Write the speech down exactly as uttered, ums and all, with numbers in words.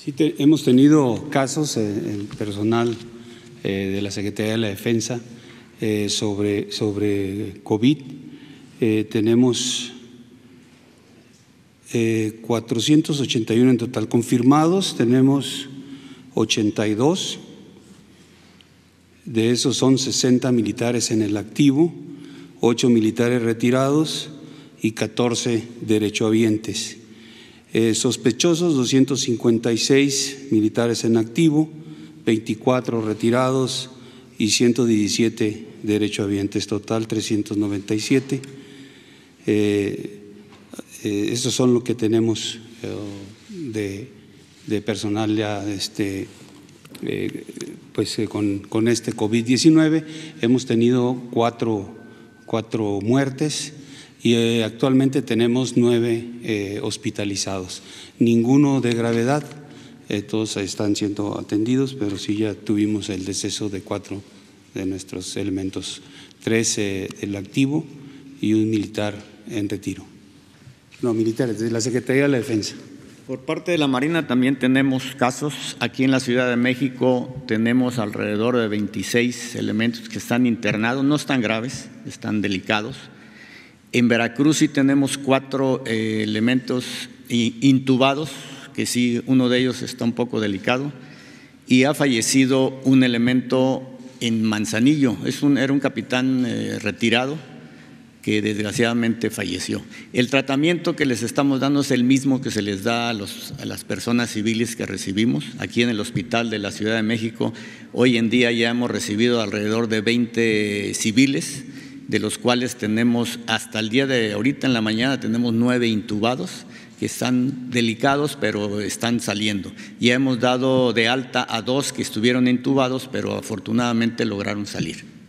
Sí, te, hemos tenido casos en eh, el personal eh, de la Secretaría de la Defensa eh, sobre, sobre COVID. Eh, tenemos eh, cuatrocientos ochenta y uno en total confirmados, tenemos ochenta y dos. De esos son sesenta militares en el activo, ocho militares retirados y catorce derechohabientes. Eh, sospechosos, doscientos cincuenta y seis militares en activo, veinticuatro retirados y ciento diecisiete derechohabientes, total trescientos noventa y siete. Eh, eh, estos son lo que tenemos eh, de, de personal ya este, eh, pues, eh, con, con este COVID diecinueve. Hemos tenido cuatro, cuatro muertes. Y eh, actualmente tenemos nueve eh, hospitalizados, ninguno de gravedad, eh, todos están siendo atendidos, pero sí ya tuvimos el deceso de cuatro de nuestros elementos, tres eh, del activo y un militar en retiro. No, militares, de la Secretaría de la Defensa. Por parte de la Marina también tenemos casos. Aquí en la Ciudad de México tenemos alrededor de veintiséis elementos que están internados, no están graves, están delicados. En Veracruz sí tenemos cuatro eh, elementos intubados, que sí, uno de ellos está un poco delicado, y ha fallecido un elemento en Manzanillo. Es un, era un capitán eh, retirado que desgraciadamente falleció. El tratamiento que les estamos dando es el mismo que se les da a, los, a las personas civiles que recibimos. Aquí en el Hospital de la Ciudad de México, hoy en día ya hemos recibido alrededor de veinte civiles, de los cuales tenemos hasta el día de ahorita en la mañana tenemos nueve intubados que están delicados pero están saliendo. Ya hemos dado de alta a dos que estuvieron intubados pero afortunadamente lograron salir.